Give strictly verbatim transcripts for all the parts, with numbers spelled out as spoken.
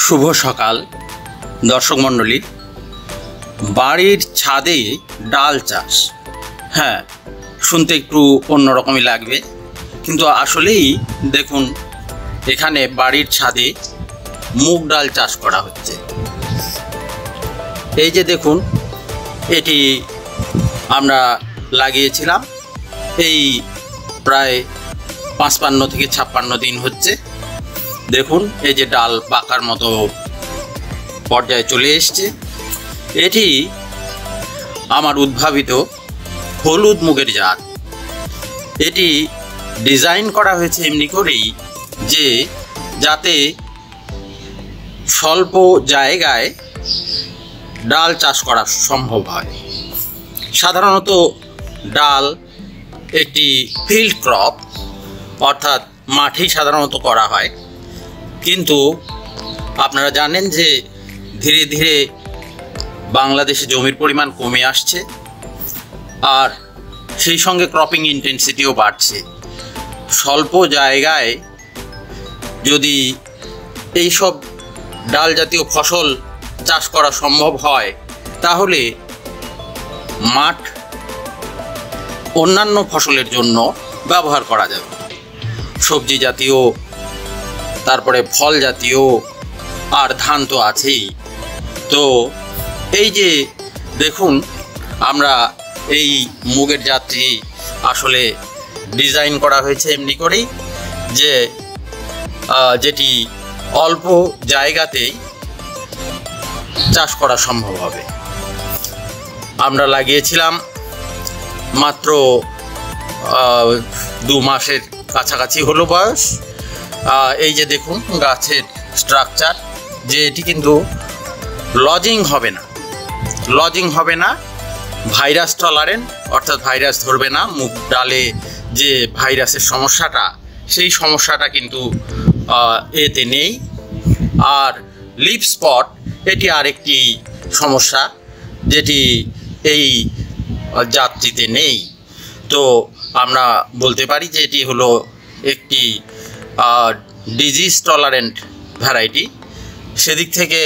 শুভ সকাল দর্শক মণ্ডলী। বাড়ির ছাদে ডাল চাষ, হ্যাঁ শুনতে একটু অন্যরকমই লাগবে, কিন্তু আসলেই দেখুন এখানে বাড়ির ছাদে মুগ ডাল চাষ করা হচ্ছে। এই যে দেখুন, এটি আমরা লাগিয়েছিলাম এই প্রায় পাঁচপান্ন থেকে ছাপ্পান্ন দিন হচ্ছে। দেখুন এই যে ডাল পাকার মতো পর্যায়ে চলে এসছে। এটি আমার উদ্ভাবিত হলুদ মুগের জাত। এটি ডিজাইন করা হয়েছে এমনি করেই যে যাতে স্বল্প জায়গায় ডাল চাষ করা সম্ভব হয়। সাধারণত ডাল একটি ফিল্ড ক্রপ, অর্থাৎ মাঠেই সাধারণত করা হয়, কিন্তু আপনারা জানেন যে ধীরে ধীরে বাংলাদেশে জমির পরিমাণ কমে আসছে, আর সেই সঙ্গে ক্রপিং ইন্টেন্সিটিও বাড়ছে। স্বল্প জায়গায় যদি এইসব ডাল জাতীয় ফসল চাষ করা সম্ভব হয়, তাহলে মাঠ অন্যান্য ফসলের জন্য ব্যবহার করা যাবে। সবজি জাতীয়, তারপরে ফল জাতীয়, আর ধান তো আছেই। তো এই যে দেখুন, আমরা এই মুগের জাতটি আসলে ডিজাইন করা হয়েছে এমনি করেই যে যেটি অল্প জায়গাতেই চাষ করা সম্ভব হবে। আমরা লাগিয়েছিলাম মাত্র দু মাসের কাছাকাছি হলো বয়স। এই যে দেখুন গাছের স্ট্রাকচার, যে এটি কিন্তু লজিং হবে না, লজিং হবে না ভাইরাস টলারেন্ট, অর্থাৎ ভাইরাস ধরবে না। মুগ ডালে যে ভাইরাসের সমস্যাটা, সেই সমস্যাটা কিন্তু এতে নেই। আর লিফ স্পট এটি আরেকটি সমস্যা যেটি এই জাতটিতে নেই। তো আমরা বলতে পারি যে এটি হলো একটি ডিজিজ টলারেন্ট ভ্যারাইটি। সেদিক থেকে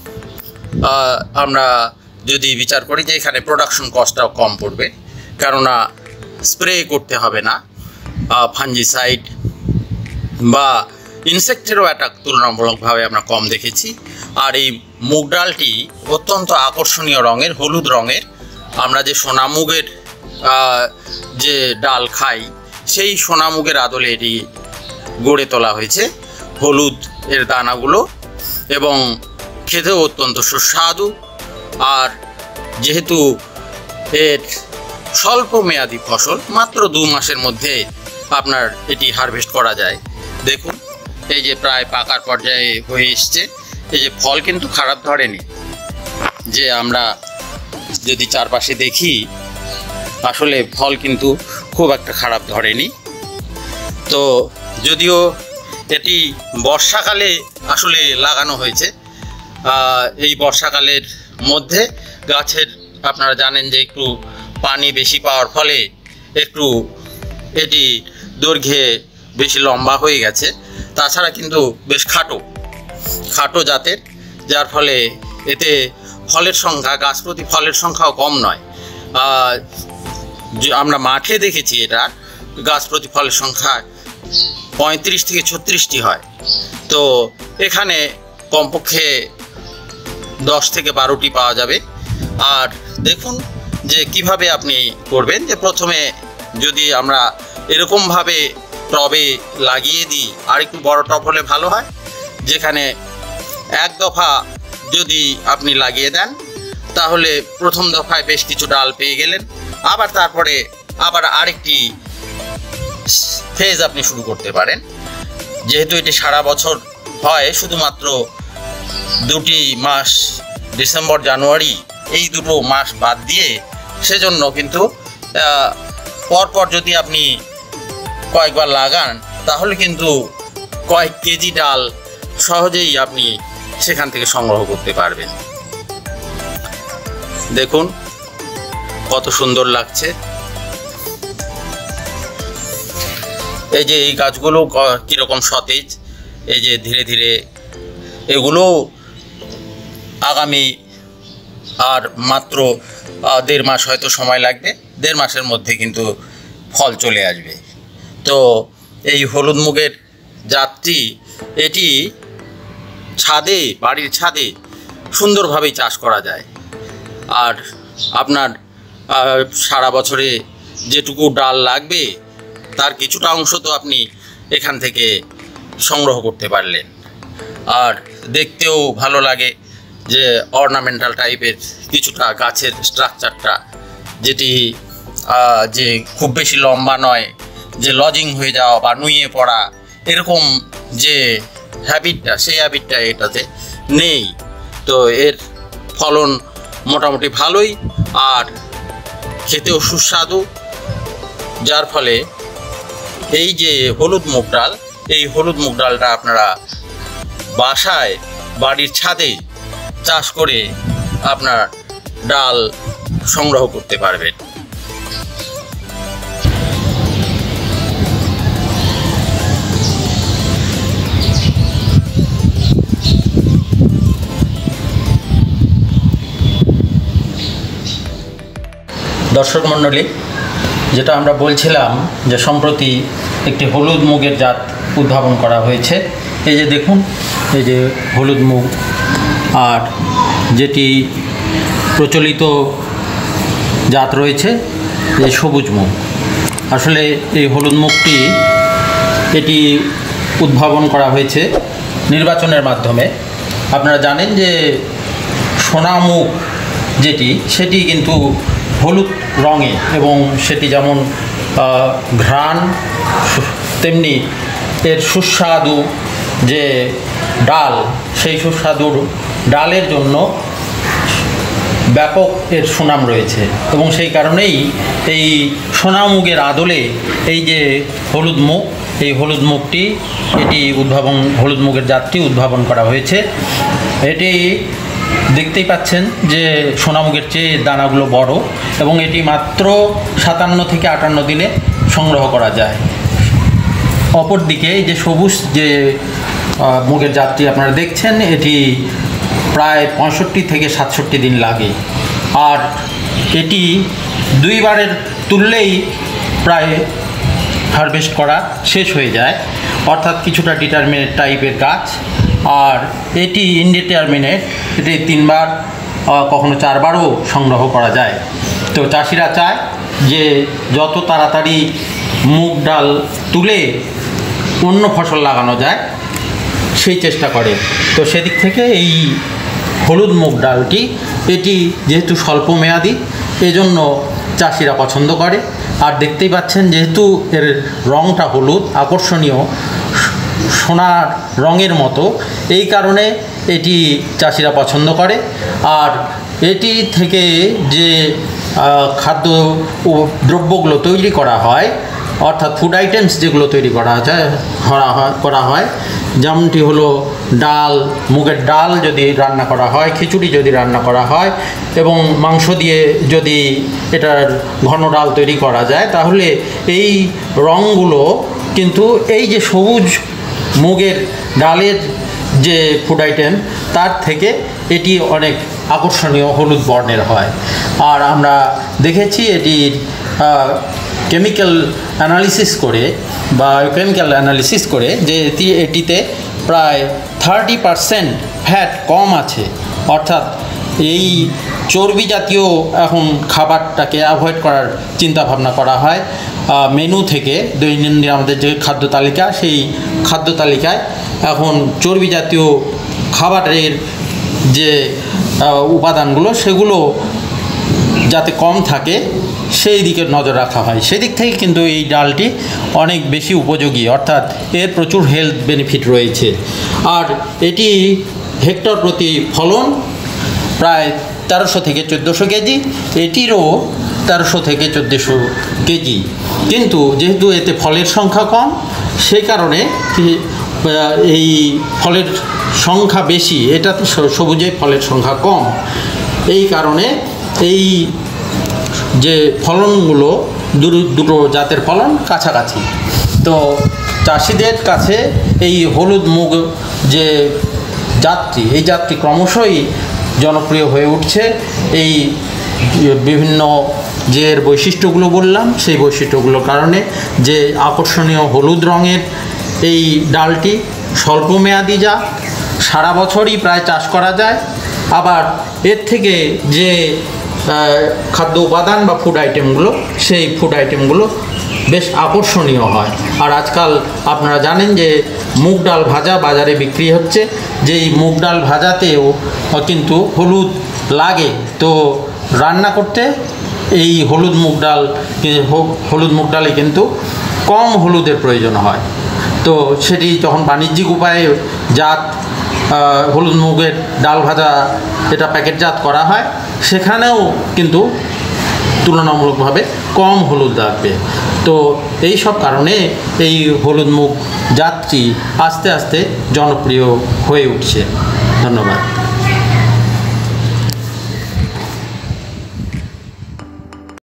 আমরা যদি বিচার করি যে এখানে প্রোডাকশন কস্টটাও কম পড়বে, কেননা স্প্রে করতে হবে না, ফাঞ্জিসাইড বা ইনসেক্টেরও অ্যাটাক তুলনামূলকভাবে আমরা কম দেখেছি। আর এই মুগ ডালটি অত্যন্ত আকর্ষণীয় রঙের, হলুদ রঙের। আমরা যে সোনামুগের যে ডাল খাই, সেই সোনামুগের আদলে এটি গড়ে তোলা হয়েছে, হলুদ এর দানাগুলো, এবং খেতেও অত্যন্ত সুস্বাদু। আর যেহেতু এর স্বল্প মেয়াদি ফসল, মাত্র দু মাসের মধ্যে আপনার এটি হারভেস্ট করা যায়। দেখুন এই যে প্রায় পাকার পর্যায়ে হয়ে এসছে। এই যে ফল কিন্তু খারাপ ধরেনি, যে আমরা যদি চারপাশে দেখি আসলে ফল কিন্তু খুব একটা খারাপ ধরেনি। তো যদিও এটি বর্ষাকালে আসলে লাগানো হয়েছে, এই বর্ষাকালের মধ্যে গাছের আপনারা জানেন যে একটু পানি বেশি পাওয়ার ফলে একটু এটি দৈর্ঘ্যে বেশি লম্বা হয়ে গেছে। তাছাড়া কিন্তু বেশ খাটো খাটো জাতের, যার ফলে এতে ফলের সংখ্যা, গাছ প্রতি ফলের সংখ্যাও কম নয়। আমরা মাঠে দেখেছি এটা গাছ প্রতি ফলের সংখ্যা পঁয়ত্রিশ থেকে ছত্রিশটি হয়। তো এখানে কমপক্ষে দশ থেকে বারোটি পাওয়া যাবে। আর দেখুন যে কিভাবে আপনি করবেন, যে প্রথমে যদি আমরা এরকমভাবে টবে লাগিয়ে দিই, আর একটু বড় টব হলে ভালো হয়, যেখানে এক দফা যদি আপনি লাগিয়ে দেন, তাহলে প্রথম দফায় বেশ কিছু ডাল পেয়ে গেলেন, আবার তারপরে আবার আরেকটি ফেজ আপনি শুরু করতে পারেন। যেহেতু এটি সারা বছর হয়, শুধুমাত্র দুটি মাস ডিসেম্বর জানুয়ারি এই দুটো মাস বাদ দিয়ে, সেজন্য কিন্তু পরপর যদি আপনি কয়েকবার লাগান, তাহলে কিন্তু কয়েক কেজি ডাল সহজেই আপনি সেখান থেকে সংগ্রহ করতে পারবেন। দেখুন কত সুন্দর লাগছে। এই যে এই গাছগুলো কীরকম সতেজ, এই যে ধীরে ধীরে এগুলো আগামী আর মাত্র দেড় মাস হয়তো সময় লাগবে, দেড় মাসের মধ্যে কিন্তু ফল চলে আসবে। তো এই হলুদ মুগের জাতটি এটি ছাদে, বাড়ির ছাদে সুন্দরভাবেই চাষ করা যায়। আর আপনার সারা বছরে যেটুকু ডাল লাগবে তার কিছুটা অংশ তো আপনি এখান থেকে সংগ্রহ করতে পারলেন। আর দেখতেও ভালো লাগে যে অর্নামেন্টাল টাইপের কিছুটা গাছের স্ট্রাকচারটা, যেটি যে খুব বেশি লম্বা নয়, যে লজিং হয়ে যাওয়া বা নুয়ে পড়া এরকম যে হ্যাবিটটা, সেই হ্যাবিটটা এটাতে নেই। তো এর ফলন মোটামুটি ভালোই, আর খেতেও সুস্বাদু, যার ফলে এই যে হলুদ মুগ ডাল, এই হলুদ মুগ ডালটা আপনারা বাসায় বাড়ির ছাদে চাষ করে আপনার ডাল সংগ্রহ করতে পারবেন। দর্শক মণ্ডলী, যেটা আমরা বলছিলাম যে সম্প্রতি একটি হলুদ মুগের জাত উদ্ভাবন করা হয়েছে। এই যে দেখুন, এই যে হলুদ মুগ, আর যেটি প্রচলিত জাত রয়েছে এই সবুজ মুগ। আসলে এই হলুদ মুগটি এটি উদ্ভাবন করা হয়েছে নির্বাচনের মাধ্যমে। আপনারা জানেন যে সোনা মুগ যেটি, সেটি কিন্তু হলুদ রঙে, এবং সেটি যেমন ঘ্রাণ তেমনি এর সুস্বাদু যে ডাল, সেই সুস্বাদু ডালের জন্য ব্যাপক এর সুনাম রয়েছে। এবং সেই কারণেই এই সোনা মুগের আদলে এই যে হলুদ মুগ, এই হলুদ মুগটি এটি উদ্ভাবন, হলুদ মুগের জাতটি উদ্ভাবন করা হয়েছে। এটি দেখতেই পাচ্ছেন যে সোনামুগের চেয়ে দানাগুলো বড়, এবং এটি মাত্র সাতান্ন থেকে আটান্ন দিনে সংগ্রহ করা যায়। অপরদিকে এই যে সবুজ যে মুগের জাতটি আপনারা দেখছেন, এটি প্রায় পঁয়ষট্টি থেকে সাতষট্টি দিন লাগে, আর এটি দুইবারের তুললেই প্রায় হারভেস্ট করা শেষ হয়ে যায়। অর্থাৎ কিছুটা ডিটারমিনেট টাইপের গাছ, আর এটি ইনডিটারমিনেট, এটি তিনবার কখনো চারবারও সংগ্রহ করা যায়। তো চাষিরা চায় যে যত তাড়াতাড়ি মুগ ডাল তুলে অন্য ফসল লাগানো যায়, সেই চেষ্টা করে। তো সেদিক থেকে এই হলুদ মুগ ডালটি, এটি যেহেতু স্বল্প মেয়াদি, এজন্য চাষিরা পছন্দ করে। আর দেখতেই পাচ্ছেন যেহেতু এর রঙটা হলুদ, আকর্ষণীয় সোনার রঙের মতো, এই কারণে এটি চাষিরা পছন্দ করে। আর এটি থেকে যে খাদ্য দ্রব্যগুলো তৈরি করা হয়, অর্থাৎ ফুড আইটেমস যেগুলো তৈরি করা যায় করা হয় যেমনটি হলো ডাল, মুগের ডাল যদি রান্না করা হয়, খিচুড়ি যদি রান্না করা হয়, এবং মাংস দিয়ে যদি এটার ঘন ডাল তৈরি করা যায়, তাহলে এই রঙগুলো কিন্তু এই যে সবুজ মুগের ডালের যে ফুড আইটেম, তার থেকে এটি অনেক আকর্ষণীয় হলুদ বর্ণের হয়। আর আমরা দেখেছি এটির কেমিক্যাল অ্যানালিসিস করে বা কেমিক্যাল অ্যানালিসিস করে যে এটি এটিতে প্রায় থার্টি পারসেন্ট ফ্যাট কম আছে। অর্থাৎ এই চর্বি জাতীয় এখন খাবারটাকে অ্যাভয়েড করার চিন্তা ভাবনা করা হয় মেনু থেকে। দৈনন্দিন আমাদের যে খাদ্য তালিকা, সেই খাদ্য তালিকায় এখন চর্বি জাতীয় খাবারের যে উপাদানগুলো, সেগুলো যাতে কম থাকে সেই দিকে নজর রাখা হয়। সেদিক থেকে কিন্তু এই ডালটি অনেক বেশি উপযোগী, অর্থাৎ এর প্রচুর হেলথ বেনিফিট রয়েছে। আর এটি হেক্টর প্রতি ফলন প্রায় তেরোশো থেকে চোদ্দোশো কেজি, এটিরও তেরোশো থেকে চোদ্দোশো কেজি। কিন্তু যেহেতু এতে ফলের সংখ্যা কম, সেই কারণে এই ফলের সংখ্যা বেশি, এটাতে সবুজে ফলের সংখ্যা কম। এই কারণে এই যে ফলনগুলো, দুটো জাতের ফলন কাছাকাছি। তো চাষিদের কাছে এই হলুদ মুগ যে জাতটি, এই জাতটি ক্রমশই জনপ্রিয় হয়ে উঠছে। এই বিভিন্ন যে এর বৈশিষ্ট্যগুলো বললাম সেই বৈশিষ্ট্যগুলোর কারণে যে আকর্ষণীয় হলুদ রঙের এই ডালটি স্বল্পমেয়াদী জাত, সারা বছরই প্রায় চাষ করা যায়। আবার এর থেকে যে খাদ্য উপাদান বা ফুড আইটেমগুলো সেই ফুড আইটেমগুলো বেশ আকর্ষণীয় হয়। আর আজকাল আপনারা জানেন যে মুগ ডাল ভাজা বাজারে বিক্রি হচ্ছে, যেই মুগ ডাল ভাজাতেও কিন্তু হলুদ লাগে। তো রান্না করতে এই হলুদ মুগ ডাল হলুদ মুগ ডালে কিন্তু কম হলুদের প্রয়োজন হয়। তো সেটি যখন বাণিজ্যিক উপায়ে জাত হলুদ মুগের ডাল ভাজা এটা প্যাকেটজাত করা হয়, সেখানেও কিন্তু তুলনামূলকভাবে কম হলুদ লাগবে। তো এই সব কারণে এই হলুদ মুগ জাতটি আস্তে আস্তে জনপ্রিয় হয়ে উঠছে। ধন্যবাদ।